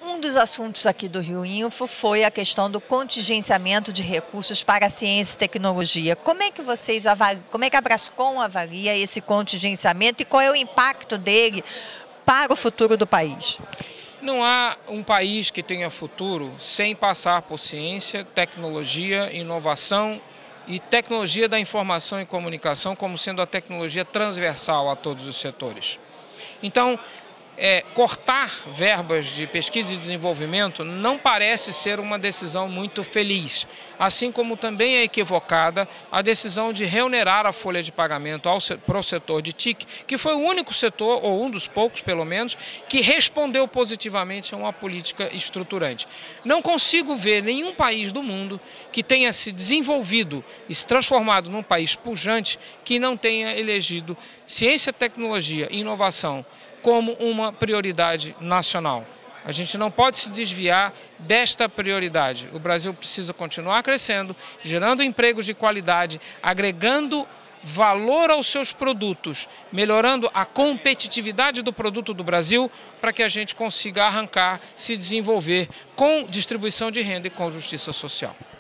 Um dos assuntos aqui do Rio Info foi a questão do contingenciamento de recursos para a ciência e tecnologia. Como é que vocês avaliam, como é que a Brascom avalia esse contingenciamento e qual é o impacto dele para o futuro do país? Não há um país que tenha futuro sem passar por ciência, tecnologia, inovação e tecnologia da informação e comunicação como sendo a tecnologia transversal a todos os setores. Então, cortar verbas de pesquisa e desenvolvimento não parece ser uma decisão muito feliz, assim como também é equivocada a decisão de reonerar a folha de pagamento para o setor de TIC, que foi o único setor, ou um dos poucos pelo menos, que respondeu positivamente a uma política estruturante. Não consigo ver nenhum país do mundo que tenha se desenvolvido e se transformado num país pujante que não tenha elegido ciência, tecnologia e inovação como uma prioridade nacional. A gente não pode se desviar desta prioridade. O Brasil precisa continuar crescendo, gerando empregos de qualidade, agregando valor aos seus produtos, melhorando a competitividade do produto do Brasil para que a gente consiga arrancar, se desenvolver com distribuição de renda e com justiça social.